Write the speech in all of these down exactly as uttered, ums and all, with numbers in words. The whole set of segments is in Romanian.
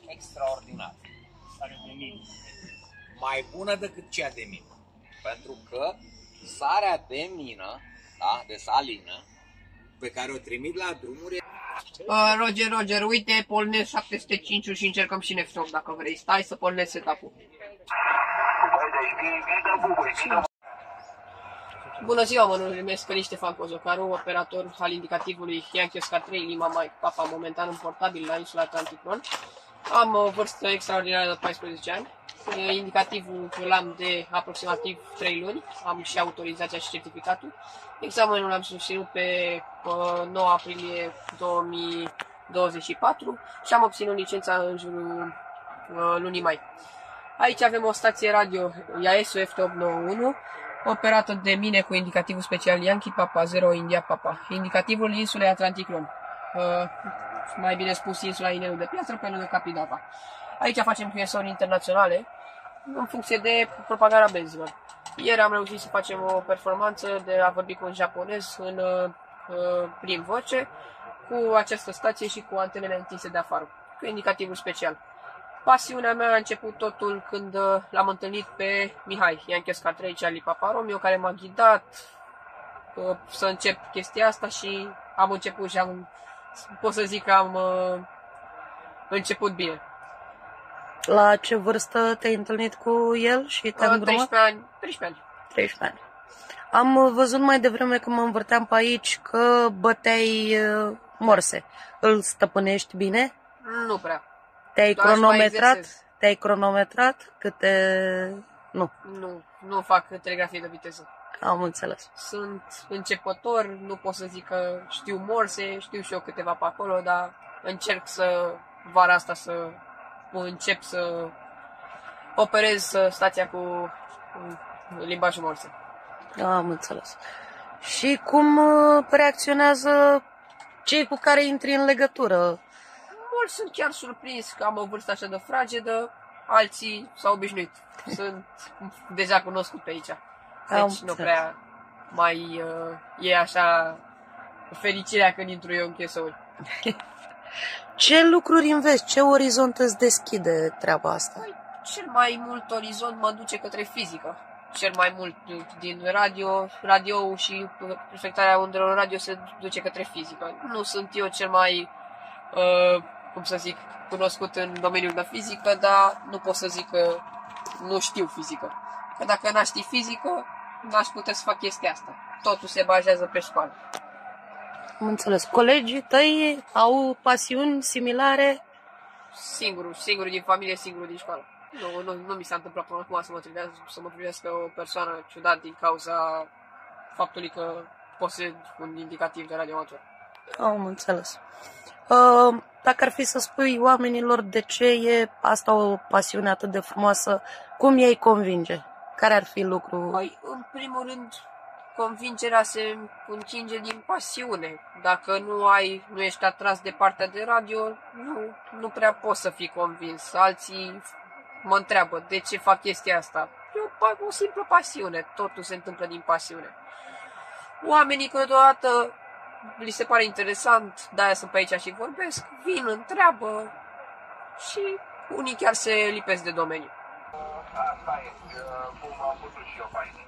extraordinară. Mai bună decât cea de mină. Pentru că sarea de mină, da, de salină, pe care o trimit la drumuri... Uh, Roger, Roger, uite, pornesc șapte sute cinci și încercăm și next stop dacă vrei. Stai să pornesc setup-ul. Bună ziua, mă numesc Călin Ștefan Cozocaru, operator al indicativului Yankee Oscar trei Lima Mike Papa, momentan în portabil la insula Atlanticron. Am o vârstă extraordinară de paisprezece ani. Indicativul l-am de aproximativ trei luni, am și autorizația și certificatul. Examenul l-am susținut pe nouă aprilie două mii douăzeci și patru și am obținut licența în jurul lunii mai. Aici avem o stație radio Yaesu F opt nouă unu, operată de mine cu indicativul special Yankee Papa zero India Papa. Indicativul insulei Atlanticron, mai bine spus insula Inelul de Piatră, pe lângă Capidava. Aici facem Q S O-uri internaționale în funcție de propagarea benzilor. Ieri am reușit să facem o performanță de a vorbi cu un japonez în uh, prim voce, cu această stație și cu antenele întinse de afară, cu indicativul special. Pasiunea mea a început totul când uh, l-am întâlnit pe Mihai, Yankee Oscar trei Charlie Papa Romeo, care m-a ghidat uh, să încep chestia asta și am început și am, pot să zic că am uh, început bine. La ce vârstă te-ai întâlnit cu el și te-am uh, treisprezece ani. treisprezece ani. treisprezece ani. Am văzut mai devreme când mă învârteam pe aici că băteai uh, morse. Îl stăpânești bine? Nu prea. Te-ai cronometrat? Te-ai cronometrat? Câte... Nu. Nu, nu fac telegrafie de viteză. Am înțeles. Sunt începător, nu pot să zic că știu morse, știu și eu câteva pe acolo, dar încerc să, vara asta, să încep să operez stația cu limbajul morse. Am înțeles. Și cum reacționează cei cu care intri în legătură? Mulți sunt chiar surprins că am o vârstă așa de fragedă, alții s-au obișnuit. Sunt deja cunoscut pe aici. Deci nu prea mai uh, e așa fericirea când intru eu în Q S O-uri. Ce lucruri înveți? Ce orizont îți deschide treaba asta? Păi, cel mai mult orizont mă duce către fizică. Cel mai mult din radio, radio și reflectarea undelor radio se duce către fizică. Nu sunt eu cel mai, uh, cum să zic, cunoscut în domeniul de fizică, dar nu pot să zic că nu știu fizică. Că dacă n-aș ști fizică, n-aș putea să fac chestia asta. Totul se bazează pe școală. Am înțeles. Colegii tăi au pasiuni similare? Singurul, singurul din familie, singurul din școală. Nu, nu, nu mi s-a întâmplat până acum să mă privească, să mă privească o persoană ciudat din cauza faptului că posed un indicativ de radioamator. Am înțeles. Uh, dacă ar fi să spui oamenilor de ce e asta o pasiune atât de frumoasă, cum ei convinge? Care ar fi lucrul? Păi, în primul rând, convingerea se încinge din pasiune. Dacă nu ai, nu ești atras de partea de radio, nu, nu prea poți să fii convins. Alții mă întreabă de ce fac chestia asta. Eu fac o simplă pasiune, totul se întâmplă din pasiune. Oamenii câteodată li se pare interesant, de-aia sunt pe aici și vorbesc, vin, întreabă și unii chiar se lipesc de domeniu. Asta e cum am putut și eu pe aici.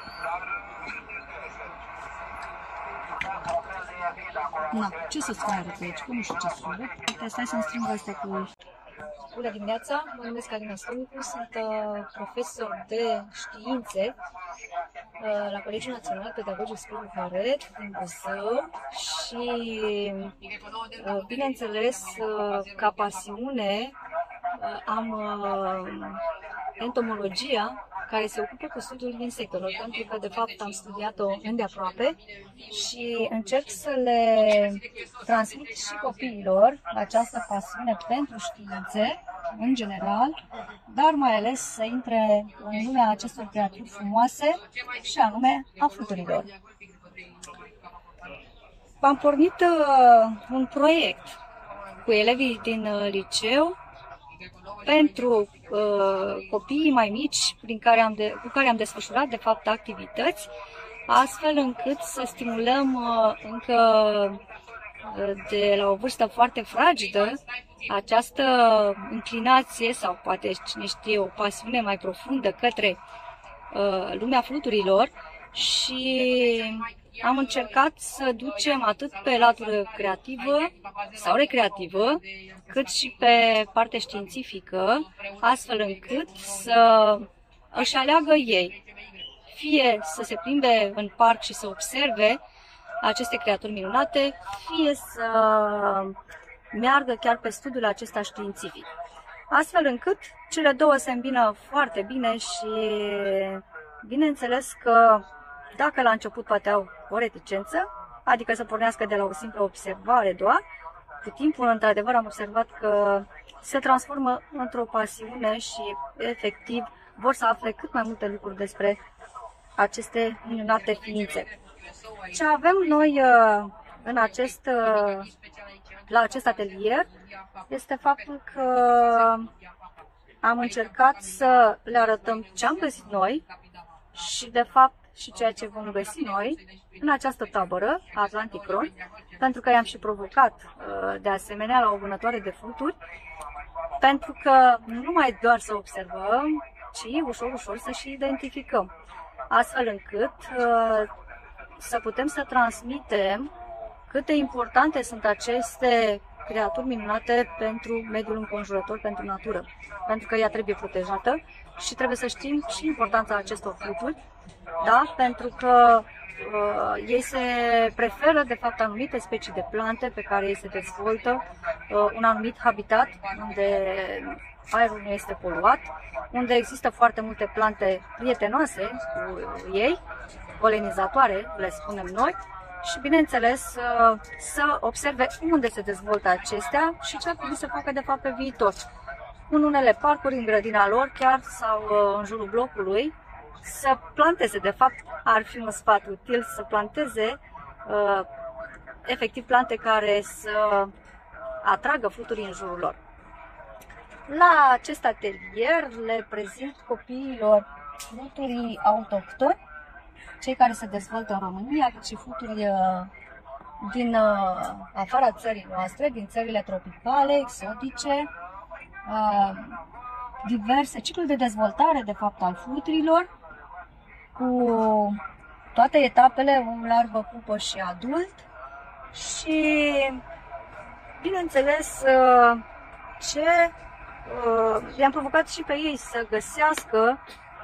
Na, ce să-ți mai arăt aici? Că nu știu ce să arăt. Uite, stai să-mi strâng astea cu... Bună dimineața, mă numesc Alina Stănicu, sunt uh, profesor de științe uh, la Colegiul Național Pedagogic Spiru Haret din Buzău și, uh, bineînțeles, uh, ca pasiune uh, am uh, entomologia, care se ocupă cu studiul insectelor, pentru că, de fapt, am studiat-o îndeaproape și încerc să le transmit și copiilor această pasiune pentru științe, în general, dar mai ales să intre în lumea acestor creaturi frumoase și anume a fluturilor. Am pornit uh, un proiect cu elevii din uh, liceu pentru uh, copiii mai mici prin care am de, cu care am desfășurat, de fapt, activități, astfel încât să stimulăm uh, încă uh, de la o vârstă foarte fragedă această inclinație sau poate cine știe o pasiune mai profundă către uh, lumea fluturilor și am încercat să ducem atât pe latură creativă sau recreativă, cât și pe partea științifică, astfel încât să își aleagă ei, fie să se plimbe în parc și să observe aceste creaturi minunate, fie să meargă chiar pe studiul acesta științific. Astfel încât cele două se îmbină foarte bine și bineînțeles că dacă la început poate au o reticență, adică să pornească de la o simplă observare doar, cu timpul, într-adevăr, am observat că se transformă într-o pasiune și, efectiv, vor să afle cât mai multe lucruri despre aceste minunate ființe. Ce avem noi în acest, la acest atelier este faptul că am încercat să le arătăm ce am găsit noi și, de fapt, și ceea ce vom găsi noi în această tabără, Atlanticron, pentru că i-am și provocat de asemenea la o vânătoare de fluturi, pentru că nu numai doar să observăm, ci ușor, ușor să și identificăm, astfel încât să putem să transmitem cât de importante sunt aceste creaturi minunate pentru mediul înconjurător, pentru natură, pentru că ea trebuie protejată și trebuie să știm și importanța acestor fluturi, da? Pentru că uh, ei se preferă, de fapt, anumite specii de plante pe care ei se dezvoltă, uh, un anumit habitat unde aerul nu este poluat, unde există foarte multe plante prietenoase cu ei, polenizatoare, le spunem noi, și, bineînțeles, să observe unde se dezvoltă acestea și ce ar trebui să facă, de fapt, pe viitor. În unele parcuri, în grădina lor, chiar sau în jurul blocului, să planteze, de fapt, ar fi un sfat util, să planteze efectiv plante care să atragă fluturii în jurul lor. La acest atelier le prezint copiilor fluturii autohtoni, cei care se dezvoltă în România, cât și fluturi din afara țării noastre, din țările tropicale, exotice, diverse cicluri de dezvoltare, de fapt, al fluturilor, cu toate etapele, o larvă, pupă și adult. Și, bineînțeles, ce i-am provocat și pe ei să găsească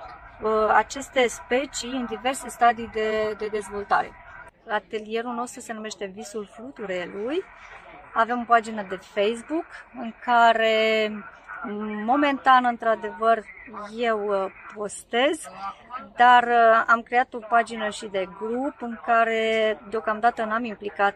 aceste specii în diverse stadii de, de dezvoltare. Atelierul nostru se numește Visul Fluturelui. Avem o pagină de Facebook în care momentan, într-adevăr, eu postez, dar am creat o pagină și de grup în care deocamdată n-am implicat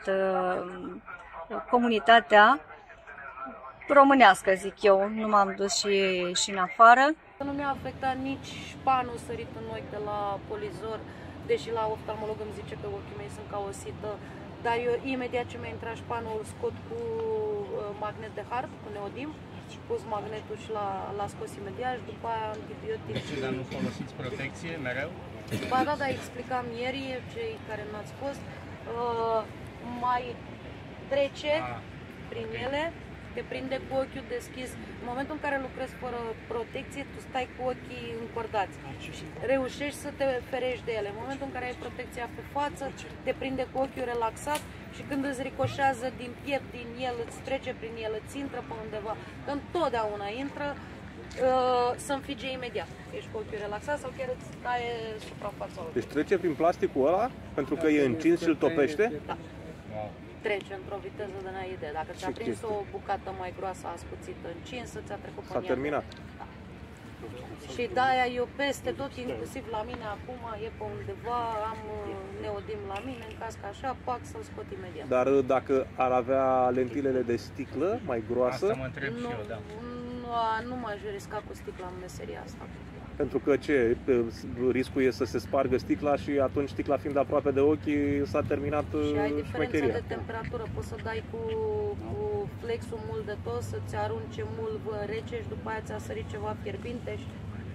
comunitatea românească, zic eu, nu m-am dus și, și în afară. Nu mi-a afectat nici șpanul sărit în ochi de la polizor, deși la oftalmolog îmi zice că ochii mei sunt ca o sită, dar eu imediat ce mi-a intrat șpanul îl scot cu magnet de hard, cu neodim, și pus magnetul și l-a scos imediat și după aia antibiotic. Deci, dar nu folosiți protecție mereu? Ba da, dar explicam ieri, cei care n-ați fost, uh, mai trece A, prin okay. ele, te prinde cu ochiul deschis. În momentul în care lucrezi fără protecție, tu stai cu ochii încordați și reușești să te ferești de ele. În momentul în care ai protecția pe față, te prinde cu ochiul relaxat și când îți ricoșează din piept, din el, îți trece prin el, îți intră pe undeva, că întotdeauna intră, uh, să înfige imediat. Ești cu ochiul relaxat sau chiar îți taie suprafața ochiului. Deci trece prin plasticul ăla pentru că e încins și îl topește? Da. Trece într-o viteză de n-ai idee. Dacă ți-a prins o bucată mai groasă, ascuțită, încinsă, ți-a trecut pe S-a terminat. Da. Și de-aia eu peste tot, inclusiv la mine acum, e pe undeva, am neodim la mine, în caz că așa, pac, să-l scot imediat. Dar dacă ar avea lentilele de sticlă mai groasă? Asta mă întreb nu, și eu, da. Nu, nu m-aș risca cu sticla în meseria asta. Pentru că ce? Riscul e să se spargă sticla și atunci sticla fiind aproape de ochi, s-a terminat șmecheria. Și ai diferența șmecheria. de temperatură, poți să dai cu, cu flexul mult de tot, să-ți arunce mult rece și după aia ți-a sărit ceva fierbinte și...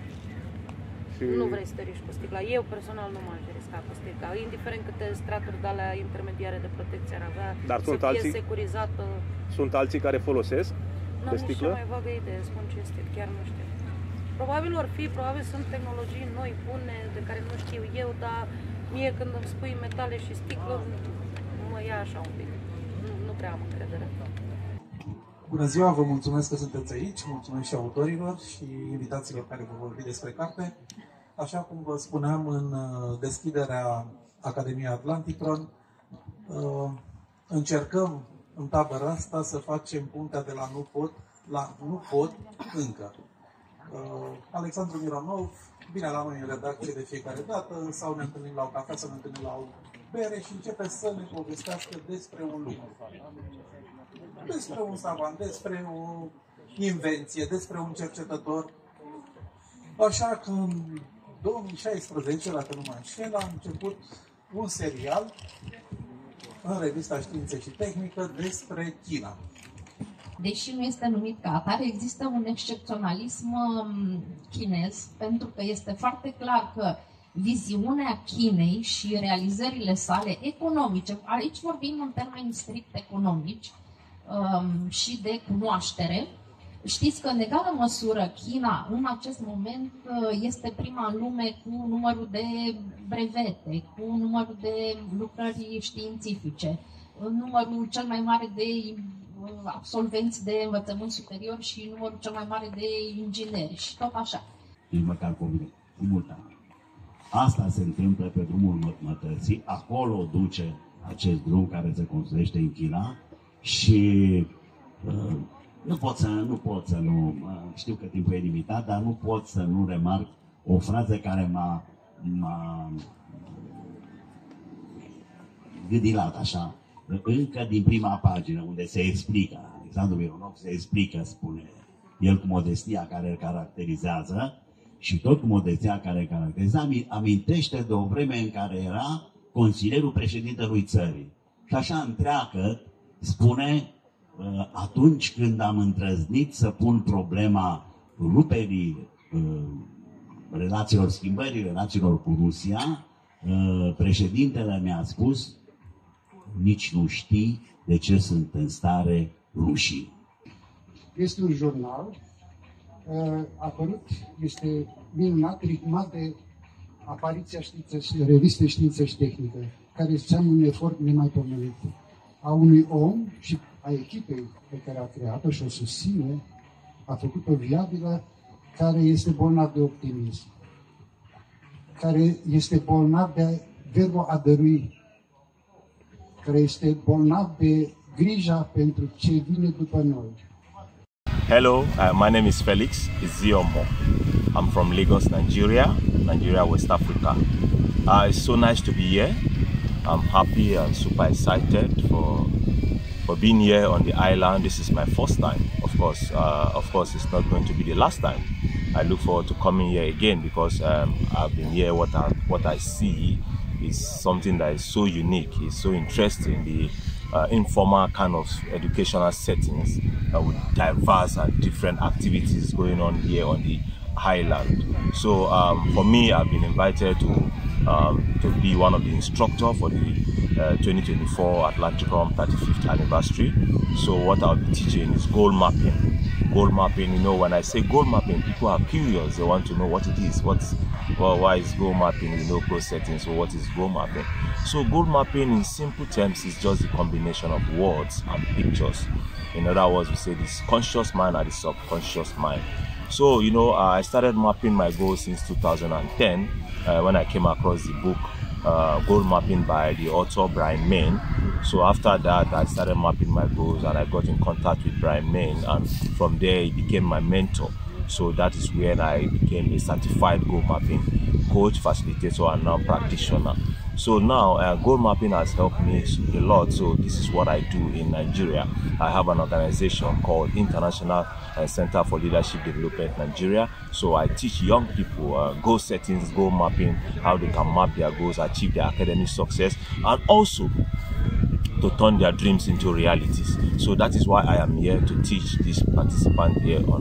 și nu vrei să te riști cu sticla. Eu personal nu m-aș risca cu sticla, indiferent câte straturi de alea intermediare de protecție ar avea, Dar să sunt fie alții, securizată. Sunt alții care folosesc? pe sticlă? Nu am nici cea mai vagă idee, spun ce este, chiar nu știu. Probabil or fi, probabil sunt tehnologii noi, bune, de care nu știu eu, dar mie când îmi spui metale și sticlă, mă ia așa un pic. Nu, nu prea am încredere. Bună ziua, vă mulțumesc că sunteți aici, mulțumesc și autorilor și invitațiilor care vă vorbi despre carte. Așa cum vă spuneam în deschiderea Academiei Atlanticron, încercăm în tabăra asta să facem punctea de la nu pot la nu pot încă. Alexandru Mironov vine la noi în redacție de fiecare dată sau ne întâlnim la o cafea, să ne întâlnim la o bere și începe să ne povestească despre un lucru. Despre un savant, despre o invenție, despre un cercetător. Așa că în două mii șaisprezece, dacă nu mă înșel, a început un serial în revista Științe și Tehnică despre China. Deși nu este numit ca atare, există un excepționalism chinez, pentru că este foarte clar că viziunea Chinei și realizările sale economice, aici vorbim în termeni strict economici um, și de cunoaștere, știți că în egală măsură China în acest moment este prima în lume cu numărul de brevete, cu numărul de lucrări științifice, numărul cel mai mare de absolvenți de învățământ superior și numărul cel mai mare de ingineri și tot așa. Nici măcar convine, simultan. Asta se întâmplă pe drumul mătăsii, acolo duce acest drum care se construiește în China și uh, nu pot să nu, pot să nu uh, știu că timpul e limitat, dar nu pot să nu remarc o frază care m-a gândilat așa, încă din prima pagină, unde se explică, Alexandru Mironov se explică, spune el cu modestia care îl caracterizează, și tot cu modestia care îl caracterizează, amintește de o vreme în care era consilierul președintelui țării. Și așa întreagă, spune, atunci când am îndrăznit să pun problema ruperii relațiilor, schimbării relațiilor cu Rusia, președintele mi-a spus: nici nu știi de ce sunt în stare rușii. Este un jurnal apărut, este minunat, ritmat de apariția știință, revistei Știință și Tehnică, care înseamnă un efort nemaipomenit a unui om și a echipei pe care a creat-o și o susține, a făcut-o viabilă, care este bolnav de optimism, care este bolnav de verbul a dărui, care este bolnav de grija pentru ce vine după noi. Hello, uh, my name is Felix Iziomo. I'm from Lagos, Nigeria, Nigeria, West Africa. Uh, it's so nice to be here. I'm happy and super excited for for being here on the island. This is my first time. Of course, uh, of course, it's not going to be the last time. I look forward to coming here again because um, I've been here. What I what I see is something that is so unique. It's so interesting. The uh, informal kind of educational settings uh, with diverse and different activities going on here on the island. So um, for me, I've been invited to um, to be one of the instructors for the uh, twenty twenty-four Atlanticron thirty-fifth anniversary. So what I'll be teaching is goal mapping. Goal mapping, you know, when I say goal mapping, people are curious. They want to know what it is. What's, well, why is goal mapping? You know, close settings. So what is goal mapping? So goal mapping, in simple terms, is just the combination of words and pictures. In other words, we say this conscious mind and the subconscious mind. So, you know, uh, I started mapping my goals since two thousand ten uh, when I came across the book uh, Goal Mapping by the author Brian Main. So after that, I started mapping my goals and I got in contact with Brian Main, and from there he became my mentor. So that is when I became a certified goal mapping coach, facilitator, and now practitioner. So now uh, goal mapping has helped me a lot. So this is what I do in Nigeria. I have an organization called International uh, Center for Leadership Development Nigeria. So I teach young people uh, goal settings, goal mapping, how they can map their goals, achieve their academic success, and also to turn their dreams into realities. So that is why I am here to teach these participants here on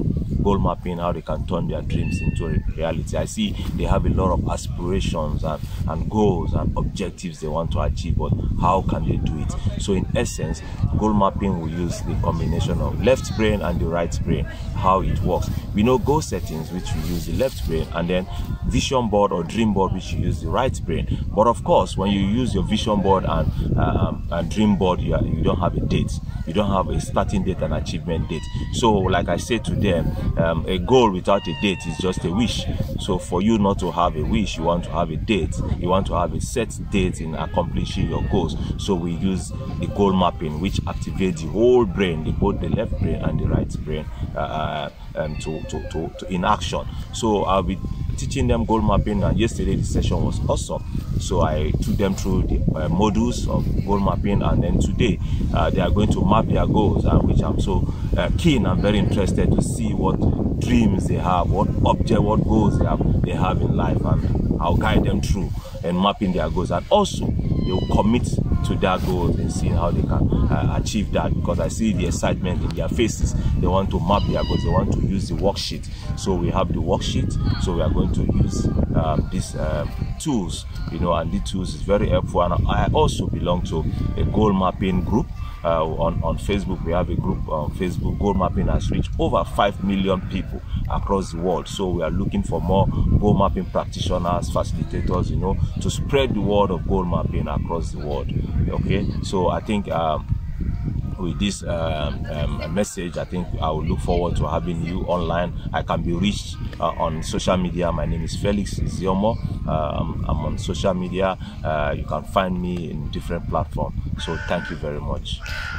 goal mapping, how they can turn their dreams into a reality. I see they have a lot of aspirations and, and goals and objectives they want to achieve, but how can they do it? So in essence, goal mapping will use the combination of left brain and the right brain, how it works. We know goal settings, which we use the left brain, and then vision board or dream board, which you use the right brain. But of course, when you use your vision board and, um, and dream board, you, are, you don't have a date. You don't have a starting date and achievement date. So like I said to them, um, a goal without a date is just a wish. So for you not to have a wish, you want to have a date. You want to have a set date in accomplishing your goals. So we use the goal mapping, which activates the whole brain, the, both the left brain and the right brain, uh, um, to, to, to, to in action. So I'll be teaching them goal mapping, and yesterday the session was awesome. So I took them through the uh, modules of goal mapping, and then today uh, they are going to map their goals, uh, which I'm so uh, keen and very interested to see what dreams they have, what object, what goals they have, they have in life, and I'll guide them through and mapping their goals, and also they will commit to their goals and seeing how they can uh, achieve that, because I see the excitement in their faces. They want to map their goals, they want to use the worksheet. So we have the worksheet, so we are going to use um, these um, tools, you know, and the tools is very helpful. And I also belong to a goal mapping group. Uh, on, on Facebook, we have a group on Facebook. Goal mapping has reached over five million people across the world. So we are looking for more goal mapping practitioners, facilitators, you know, to spread the word of goal mapping across the world. Okay, so I think um, with this um, um, message, I think I will look forward to having you online. I can be reached uh, on social media. My name is Felix Ziomo. Um, I'm on social media. Uh, you can find me in different platforms. So thank you very much.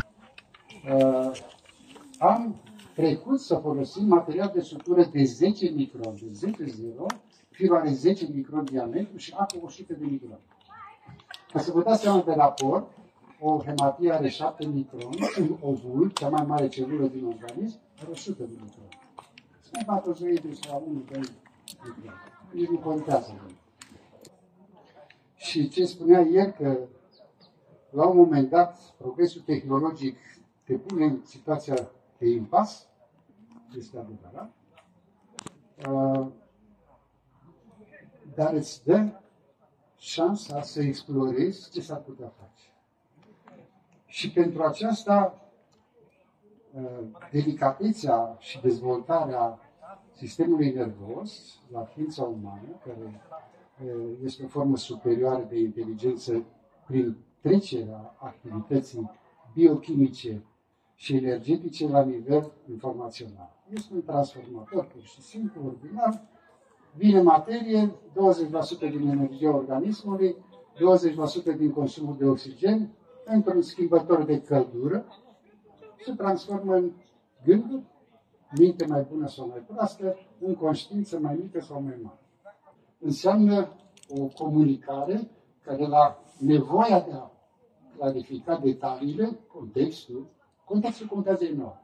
Uh, am trecut să folosim material de sutură de zece micron, de zece zero, firul are zece micron diametru și apă o sută de micron. Ca să vă dați seama de raport, o hematie are șapte micron, un ovul, cea mai mare celulă din organism, are o sută de micron. Spermatozoidul sau unu, doi micron. Nici nu contează. Și ce spunea ieri, că la un moment dat progresul tehnologic te pune în situația de impas, este adevărat, uh, dar îți dă șansa să explorezi ce s-ar putea face. Și pentru aceasta, delicatețea și dezvoltarea sistemului nervos la ființa umană, care este o formă superioară de inteligență prin trecerea activității biochimice și energetice la nivel informațional. Este un transformator pur și simplu, ordinar. Vine materie, douăzeci la sută din energia organismului, douăzeci la sută din consumul de oxigen, într-un schimbător de căldură, se transformă în gânduri, minte mai bună sau mai proastă, în conștiință mai mică sau mai mare. Înseamnă o comunicare care la nevoia de a clarifica detaliile, contextul, contextul contează enorm.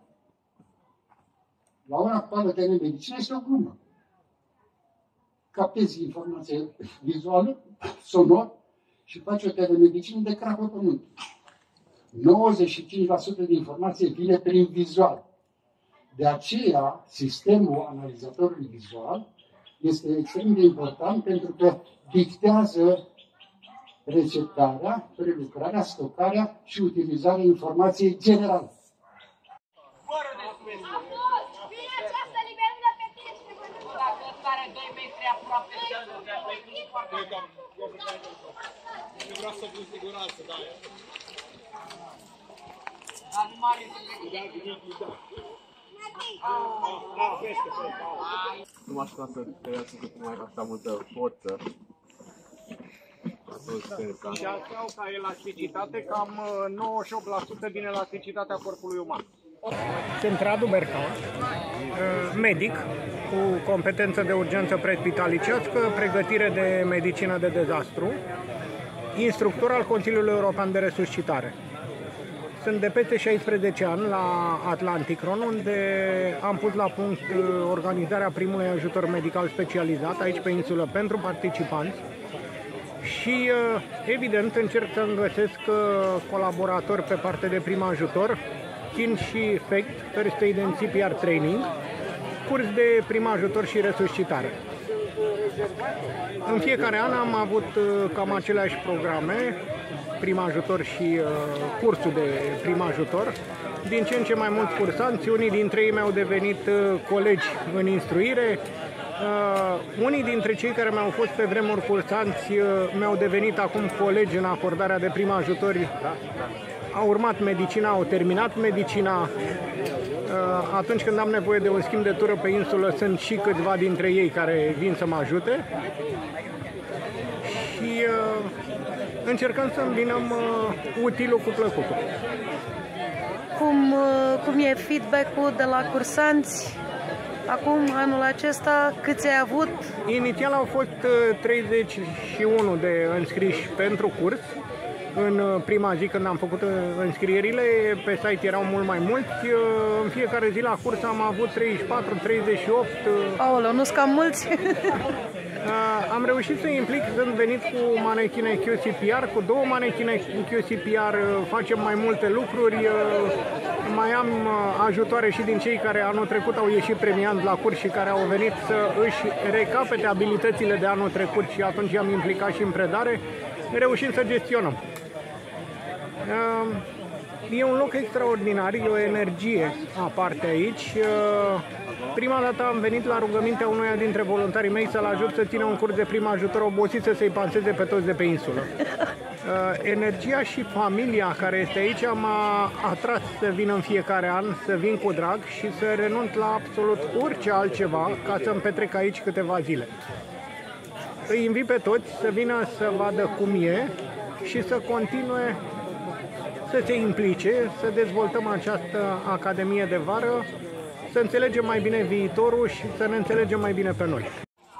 La ora actuală de medicină este o glumă. Captezi informație vizuală, sonor, și faci o telemedicină de crapă pământ. nouăzeci și cinci la sută din informație vine prin vizual. De aceea, sistemul analizatorului vizual este extrem de important, pentru că dictează receptarea, prelucrarea, stocarea și utilizarea informației generale. Vreau să fiu siguranță, da. Nu m-aș putea să tăiați cu mai așa multă forță. Și astea au ca elasticitate cam nouăzeci și opt la sută din elasticitatea corpului uman. Sunt Radu Berca, medic cu competență de urgență presbitalicească, pregătire de medicină de dezastru, instructor al Consiliului European de Resuscitare. Sunt de peste șaisprezece ani la Atlanticron, unde am pus la punct organizarea primului ajutor medical specializat aici pe insulă pentru participanți și, evident, încerc să-mi găsesc colaboratori pe partea de prim ajutor, țin și F E C T, First Aid and C P R Training, curs de prim ajutor și resuscitare. În fiecare an am avut cam aceleași programe, prim ajutor și uh, cursul de prim ajutor. Din ce în ce mai mulți cursanți, unii dintre ei mi-au devenit uh, colegi în instruire, uh, unii dintre cei care mi-au fost pe vremuri cursanți uh, mi-au devenit acum colegi în acordarea de prim ajutori. Au urmat medicina, au terminat medicina. Atunci când am nevoie de un schimb de tură pe insulă, sunt și câțiva dintre ei care vin să mă ajute. Și uh, încercăm să îmbinăm uh, utilul cu plăcutul. Cum, uh, cum e feedback-ul de la cursanți? Acum, anul acesta, câți ai avut? Inițial au fost uh, treizeci și unu de înscriși pentru curs. În prima zi când am făcut înscrierile, pe site erau mult mai mulți. În fiecare zi la curs am avut treizeci și patru, treizeci și opt. Aoleu, nu-s cam mulți? Am reușit să implic, sunt venit cu manechine Q C P R, cu două manechine Q C P R facem mai multe lucruri. Mai am ajutoare și din cei care anul trecut au ieșit premianți la curs și care au venit să își recapete abilitățile de anul trecut și atunci i-am implicat și în predare, reușim să gestionăm. E un loc extraordinar, e o energie aparte aici. Prima dată am venit la rugămintea unuia dintre voluntarii mei să-l ajut să țină un curs de prim ajutor obosit să-i panseze pe toți de pe insulă. Energia și familia care este aici m-a atras să vin în fiecare an, să vin cu drag și să renunț la absolut orice altceva ca să-mi petrec aici câteva zile. Îi invit pe toți să vină să vadă cum e și să continue să se implice, să dezvoltăm această Academie de Vară, să înțelegem mai bine viitorul și să ne înțelegem mai bine pe noi.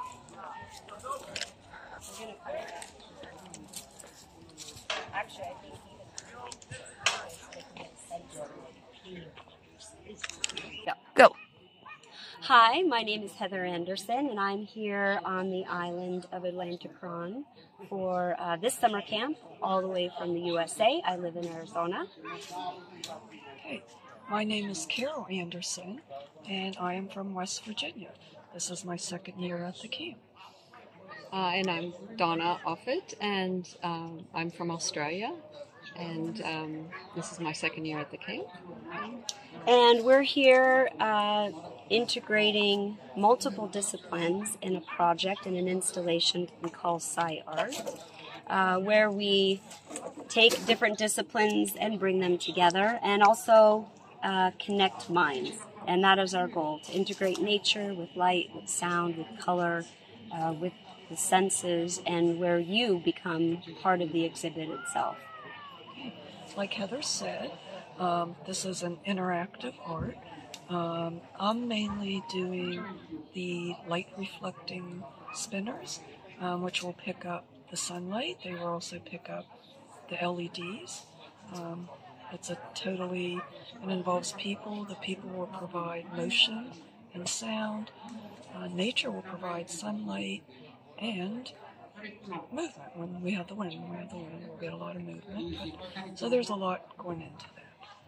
Go! Hi, my name is Heather Anderson, and I'm here on the island of Atlanticron for uh, this summer camp, all the way from the U S A. I live in Arizona. Okay, my name is Carol Anderson, and I am from West Virginia. This is my second year at the camp. Uh, and I'm Donna Offit, and um, I'm from Australia, and um, this is my second year at the camp. And we're here uh, integrating multiple disciplines in a project, in an installation we call SciArt, uh, where we take different disciplines and bring them together, and also uh, connect minds. And that is our goal, to integrate nature with light, with sound, with color, uh, with the senses, and where you become part of the exhibit itself. Like Heather said, um, this is an interactive art. Um, I'm mainly doing the light reflecting spinners, um, which will pick up the sunlight. They will also pick up the L E Ds. Um, it's a totally, it involves people. The people will provide motion and sound. Uh, nature will provide sunlight and movement. When we have the wind, when we have the wind, we'll get a lot of movement. But, so there's a lot going into that.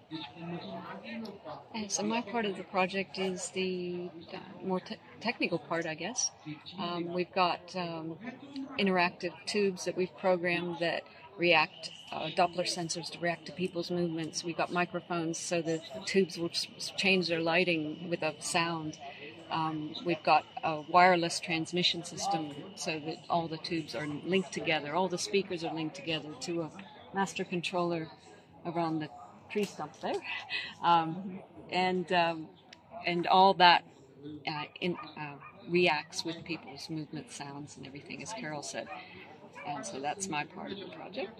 And so my part of the project is the uh, more te technical part, I guess. Um, we've got um, interactive tubes that we've programmed that react, uh, Doppler sensors to react to people's movements. We've got microphones so the tubes will change their lighting with a sound. Um, we've got a wireless transmission system so that all the tubes are linked together. All the speakers are linked together to a master controller around the tree stump there. Um, and, um, and all that uh, in, uh, reacts with people's movement, sounds, and everything, as Carol said. And so that's my part of the project.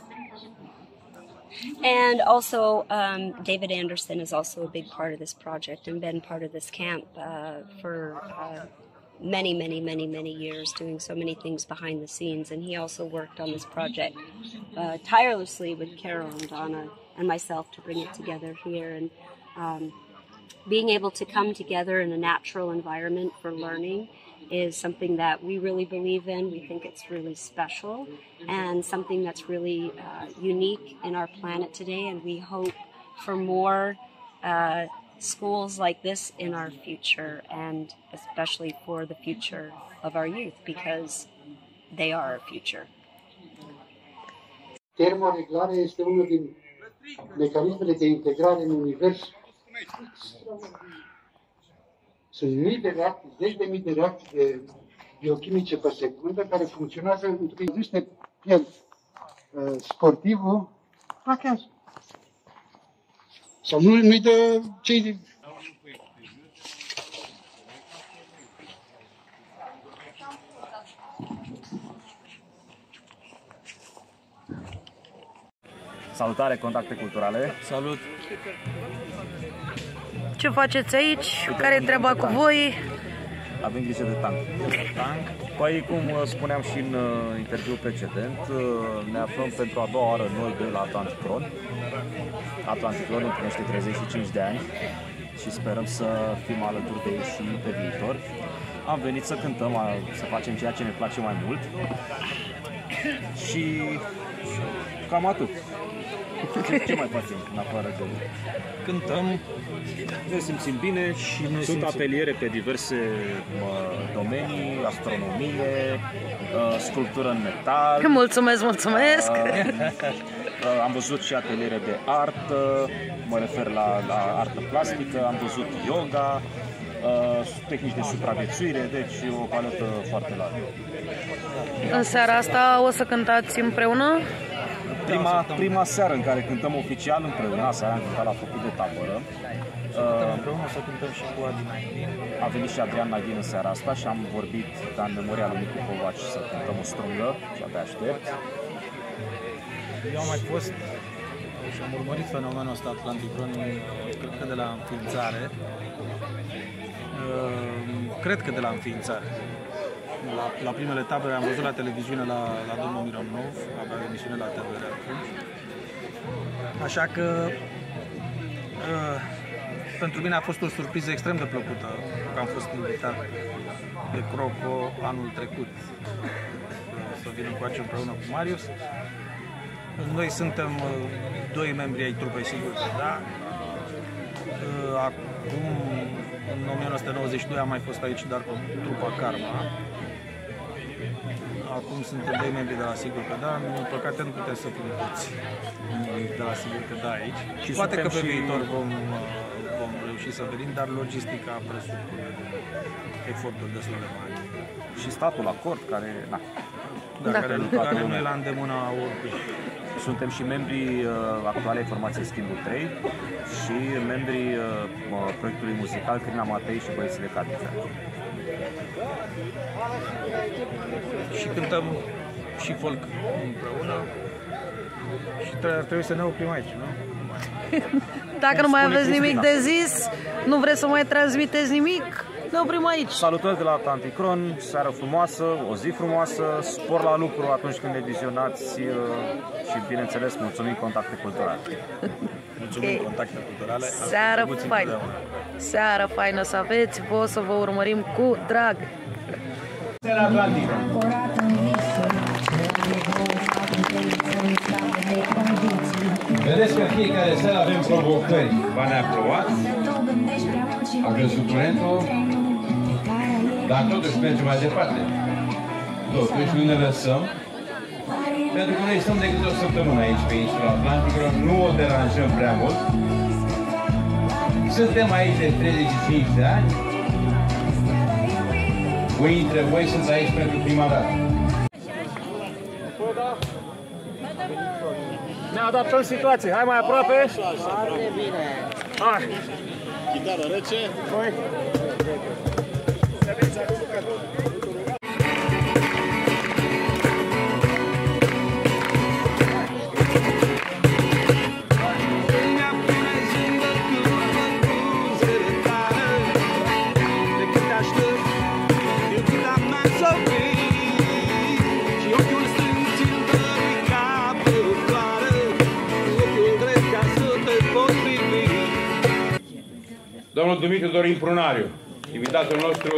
And also, um, David Anderson is also a big part of this project and been part of this camp uh, for uh, many, many, many, many years, doing so many things behind the scenes. And he also worked on this project uh, tirelessly with Carol and Donna and myself to bring it together here. And um, being able to come together in a natural environment for learning is something that we really believe in. We think it's really special and something that's really uh, unique in our planet today, and we hope for more uh, schools like this in our future, and especially for the future of our youth, because they are our future. Termoreglarea este unul din mecanismele de integrare în univers. Sunt mii de reacții, zeci de mii de reacții de biochimice pe secundă care funcționează într-un există el uh, sportivul acasă. Sau nu, nu-i de cei. Salutare, Contacte Culturale! Salut! Ce faceți aici? Care e treaba cu voi? Avem grijă de tank. tank. Păi, cum spuneam și în uh, interviul precedent, uh, ne aflăm pentru a doua oară noi doi la Atlanticron. Atlanticron împlinește treizeci și cinci de ani și sperăm să fim alături de ei și pe viitor. Am venit să cântăm, să facem ceea ce ne place mai mult și cam atât. Ce mai facem în afară de cântăm, ne simțim bine și ne sunt ateliere pe diverse uh, domenii, astronomie, uh, sculptură în metal. Mulțumesc, mulțumesc! Uh, uh, am văzut și ateliere de artă, mă refer la, la artă plastică, am văzut yoga, uh, tehnici de supraviețuire, deci o paletă foarte largă. În seara asta o să cântați împreună? Prima, prima seară în care cântăm oficial împreună, asta am cântat la făcut de tabără. Împreună să cântăm și cu Adrian Naghin. A venit și Adrian Naghin în seara asta și am vorbit ca în memoria lui Nicu Covaci să cântăm o strungă și abia aștept. Eu am mai fost și am urmărit fenomenul ăsta Atlanticron, cred că de la înființare. Cred că de la înființare. La, la primele tabere am văzut la televiziune la, la domnul Miramnov, avea emisiune la T V R atunci. Așa că uh, pentru mine a fost o surpriză extrem de plăcută că am fost invitat de Croco anul trecut să vin încoace împreună cu Marius. Noi suntem uh, doi membri ai trupei, sigur că da. Uh, acum, în o mie nouă sute nouăzeci și doi am mai fost aici, dar cu trupa Karma. Acum suntem doi membri de la Sigur că da, din păcate nu putem să fim toți de la Sigur că da aici. Și poate că pe și... viitor vom, vom reuși să venim, dar logistica presupune eforturi destul de mari. Și statul acord, care, na, da, da. care, care nu e la îndemâna oricui. Suntem și membrii uh, actualei formației Schimbul trei și membrii uh, proiectului muzical Crina Matei și Băieții de Cadiță. Și cântăm și folk împreună și ar trebui să ne oprim aici, nu? Dacă nu mai aveți nimic de zis, nu vreți să mai transmiteți nimic, ne oprim aici. Salutări de la Atlanticron, seară frumoasă, o zi frumoasă, spor la lucru atunci când ne vizionați și, bineînțeles, mulțumim Contacte Culturale. Mulțumim okay. Contacte Culturale. Seară faină. Seară faină să aveți, vă să vă urmărim cu drag. Seara Atlantică. Vedeți că fiecare seară avem provocări. Ba ne-a plouat, a crescut curentul, dar totuși mergem mai departe. Totuși nu ne lăsăm, pentru că noi stăm decât o săptămână aici pe insula Atlantică, nu o deranjăm prea mult. Suntem aici de treizeci și cinci de ani. Unii dintre voi sunt aici pentru prima dată. Ne adaptăm situației. Hai mai aproape. Foarte bine. Hai. Chitară rece. Hai. Domnul Dumitru Dorin Prunariu, invitatul nostru.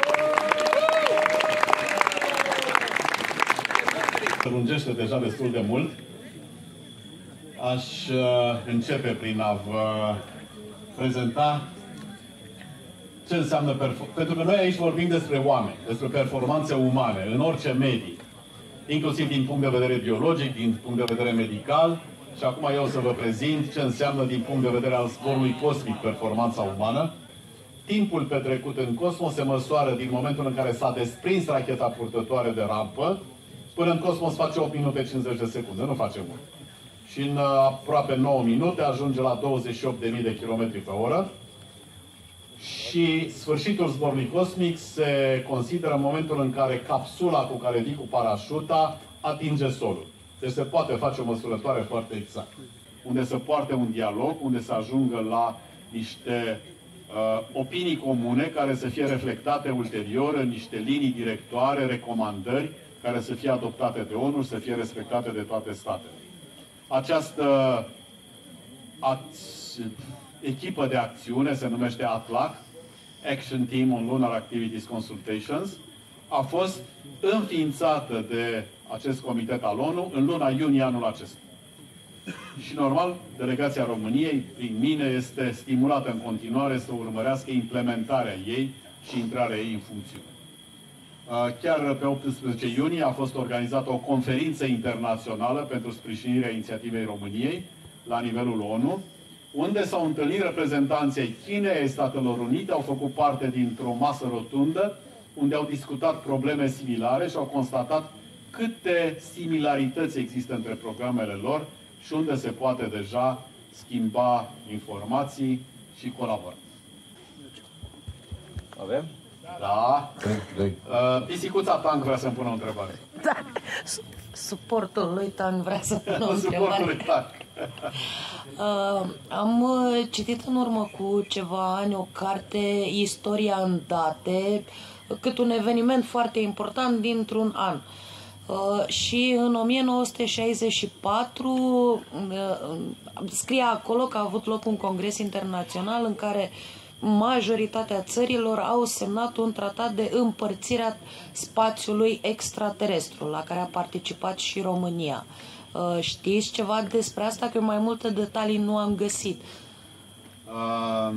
Se lungește deja destul de mult. Aș uh, începe prin a vă prezenta ce înseamnă performanță. Pentru că noi aici vorbim despre oameni, despre performanțe umane, în orice medii. Inclusiv din punct de vedere biologic, din punct de vedere medical. Și acum eu o să vă prezint ce înseamnă din punct de vedere al zborului cosmic performanța umană. Timpul petrecut în cosmos se măsoară din momentul în care s-a desprins racheta purtătoare de rampă, până în cosmos face opt minute cincizeci de secunde, nu face mult. Și în aproape nouă minute ajunge la douăzeci și opt de mii de kilometri pe oră. Și sfârșitul zborului cosmic se consideră în momentul în care capsula cu care vii cu parașuta atinge solul. Deci se poate face o măsurătoare foarte exactă. Unde se poarte un dialog, unde se ajungă la niște uh, opinii comune care să fie reflectate ulterior în niște linii directoare, recomandări, care să fie adoptate de ONU și să fie respectate de toate statele. Această echipă de acțiune se numește A T L A C, Action Team on Lunar Activities Consultations, a fost înființată de acest comitet al ONU în luna iunie anul acesta. Și normal, delegația României, prin mine, este stimulată în continuare să urmărească implementarea ei și intrarea ei în funcțiune. Chiar pe optsprezece iunie a fost organizată o conferință internațională pentru sprijinirea inițiativei României la nivelul ONU, unde s-au întâlnit reprezentanții ai Chinei, ai Statelor Unite, au făcut parte dintr-o masă rotundă, unde au discutat probleme similare și au constatat câte similarități există între programele lor și unde se poate deja schimba informații și colabora. Avem? Da. Uh, Pisicuța Tank vrea să-mi pună o întrebare. Da. Suportul lui Tank vrea să pună o întrebare. Suportul lui Tank. Uh, am citit în urmă cu ceva ani o carte, Istoria în date, cât un eveniment foarte important dintr-un an. Uh, și în o mie nouă sute șaizeci și patru uh, scria acolo că a avut loc un congres internațional în care majoritatea țărilor au semnat un tratat de împărțire a spațiului extraterestru, la care a participat și România. Uh, știți ceva despre asta? Că mai multe detalii nu am găsit. Uh,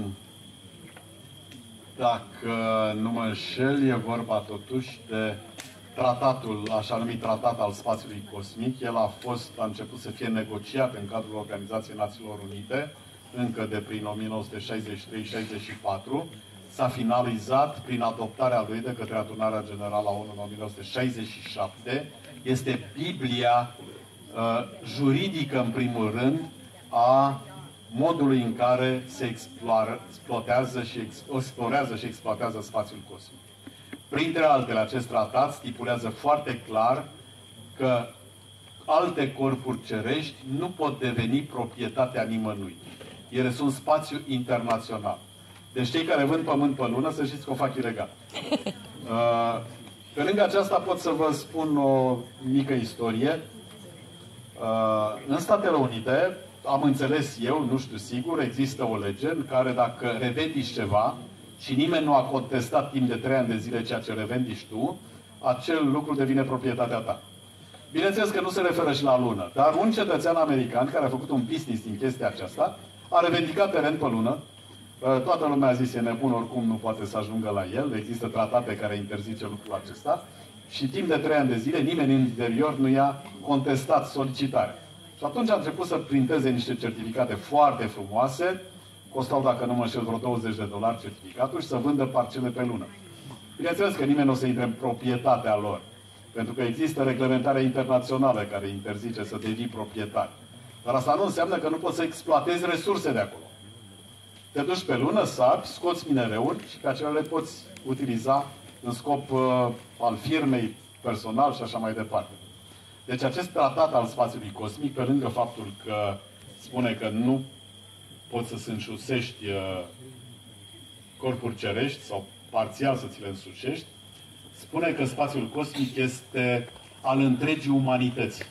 dacă nu mă înșel, e vorba totuși de tratatul, așa numit tratat al spațiului cosmic. El a fost, a început să fie negociat în cadrul Organizației Națiunilor Unite, încă de prin o mie nouă sute șaizeci și trei șaizeci și patru. S-a finalizat prin adoptarea lui de către Adunarea Generală a ONU în o mie nouă sute șaizeci și șapte. Este Biblia uh, juridică, în primul rând, a modului în care se exploatează și, explorează și exploatează spațiul cosmic. Printre altele, acest tratat stipulează foarte clar că alte corpuri cerești nu pot deveni proprietatea nimănui. Ele sunt spațiu internațional. Deci cei care vând pământ pe lună, să știți că o fac ilegal. Pe lângă aceasta pot să vă spun o mică istorie. În Statele Unite, am înțeles eu, nu știu sigur, există o lege în care dacă revendici ceva și nimeni nu a contestat timp de trei ani de zile ceea ce revendici tu, acel lucru devine proprietatea ta. Bineînțeles că nu se referă și la lună, dar un cetățean american care a făcut un business din chestia aceasta a revendicat teren pe lună. Toată lumea a zis, e nebun, oricum nu poate să ajungă la el, există tratate care interzice lucrul acesta și timp de trei ani de zile nimeni în interior nu i-a contestat solicitarea. Și atunci a început să printeze niște certificate foarte frumoase, costau, dacă nu mă înșel, vreo douăzeci de dolari certificatul și să vândă parcele pe lună. Bineînțeles că nimeni nu o să intre în proprietatea lor, pentru că există reglementarea internațională care interzice să devii proprietar. Dar asta nu înseamnă că nu poți să exploatezi resurse de acolo. Te duci pe lună, sapi, scoți minereuri și pe acelea le poți utiliza în scop uh, al firmei, personal și așa mai departe. Deci acest tratat al spațiului cosmic, pe lângă faptul că spune că nu poți să-ți înșusești uh, corpuri cerești sau parțial să ți le însușești, spune că spațiul cosmic este al întregii umanități.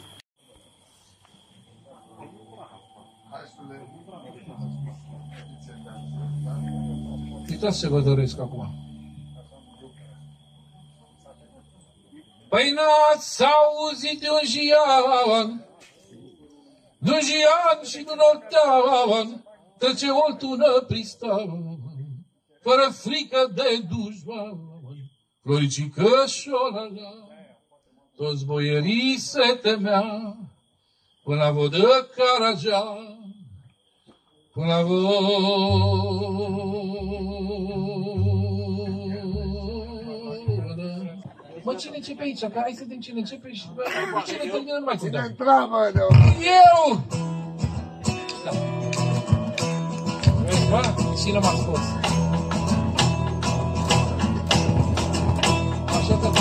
Uitați ce vă doresc acum. Păi n-ați auzit de un jian, de un jian și de un octavan, trece o tună pristan. fără frică de dușman. Floricică șolalea, toți boierii se temea, până la vodă Caragea, până la vodă. Mă, cine începe aici? Că hai să vedem cine începe și cine termină, nu mai țin. Eu! Da. Vezi, bă? Cine m-a scos? Așa că...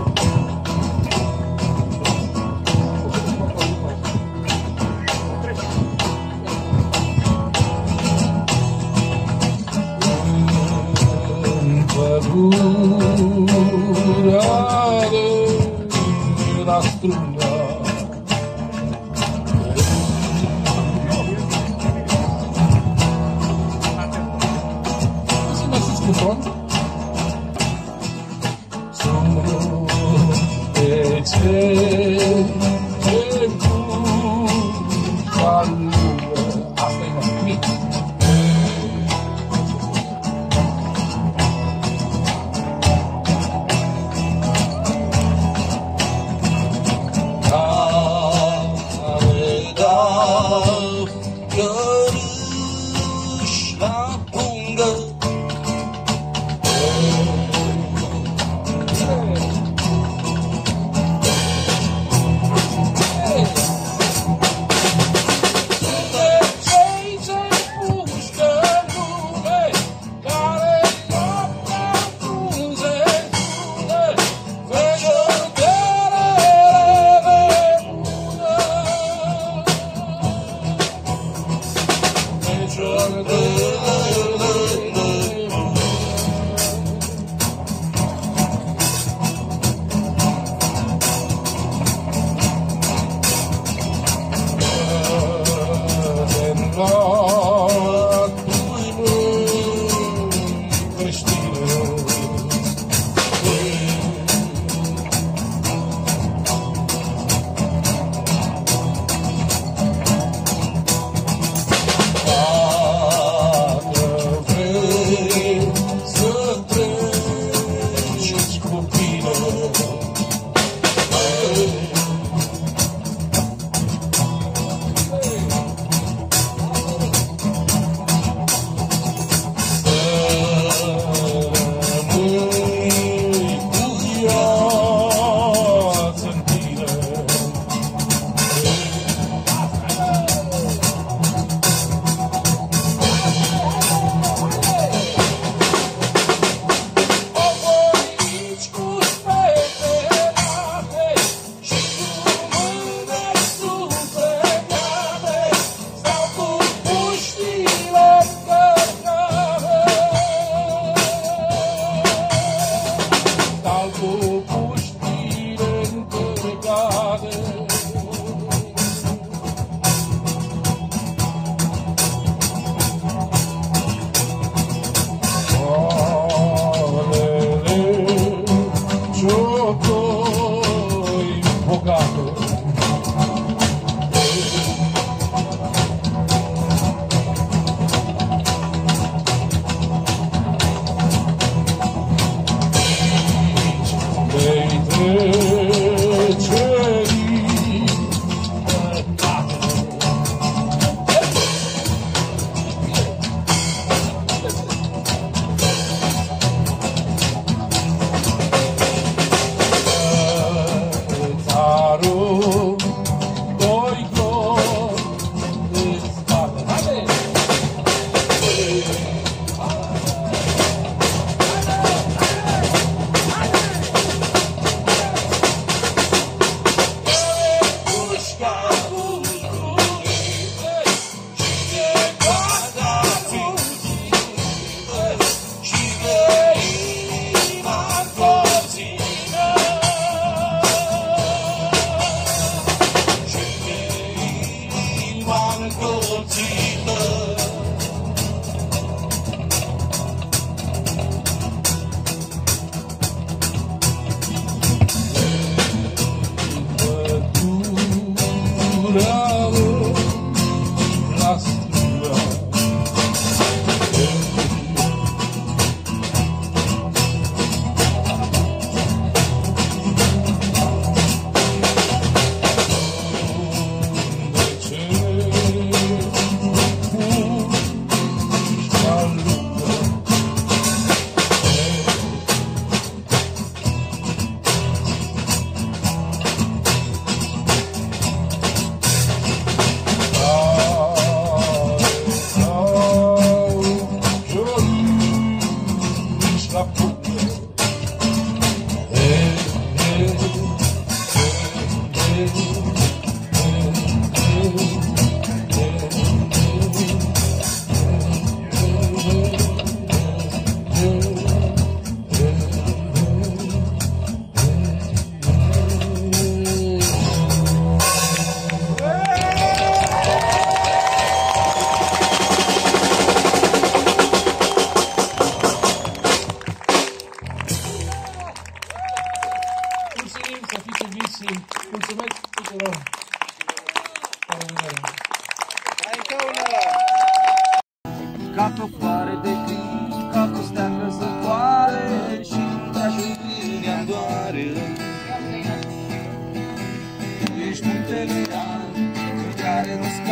Pădurare la strunga. Să mai știți cu ton? Pe ce te duci al lumea. Asta e mai mic. și mulțumesc tuturor. Ca pe o foare de gri, ca pe o stea căzătoare și dragul mâinea doare. Tu ești muntele în care nu